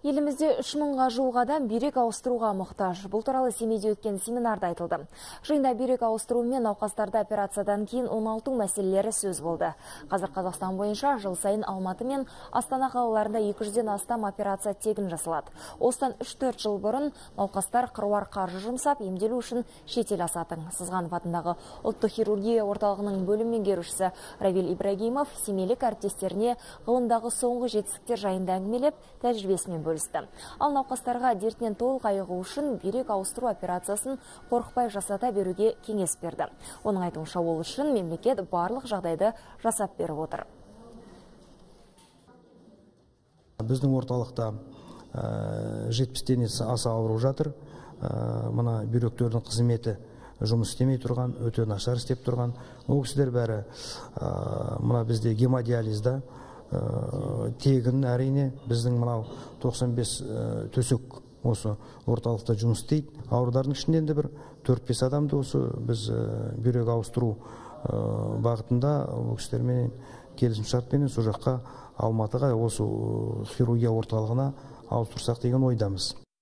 Елімізде 3000-ға жуық адам бүйрек ауыстыруға мұқтаж. Бұл туралы Семейде өткен семинарда айтылды. Жиында бүйрек ауыстыру мен науқастарды операциядан кейін 16 мәселелері сөз болды. Қазір Қазақстан бойынша жыл сайын Алматы мен Астана қалаларында 200-ден астам операция тегін жасалады. Осыдан 3-4 жыл бұрын науқастар қыруар қаржы жұмсап, емделу үшін шетел асатын. Сызғанов атындағы ұлттық хирургия орталығының бөлім меңгерушісі Равиль Ибрагимов семейлік әріптестеріне ғылымдағы соңғы жетістіктер жайында әңгімелеп, тәжірибесімен бөлісті. Ал науқастарға дертінен толық айығу үшін бүйрек ауыстыру операциясын қорықпай жасата беруге кеңес берді. Оның айтуынша, ол үшін мемлекет барлық жағдайды жасап беріп отыр. Біздің орталықта 70-тен аса ауру жатыр. Мына бүйректердің қызметі жұмыс істемей тұрған, өте нашар істеп тұрған. Ол кісілер бәрі мына бізде гемодиализда тегін, әрине біздің мынау 95 төсек осы орталықта жұмыс істейді. Аурудардың ішінен де бір 4-5 адамды осы біз бүйрек ауыстыру бағытында ол кісілермен келісімшартпен сол жаққа Алматыға осы хирургия орталығына ауыстырсақ деген ойдамыз.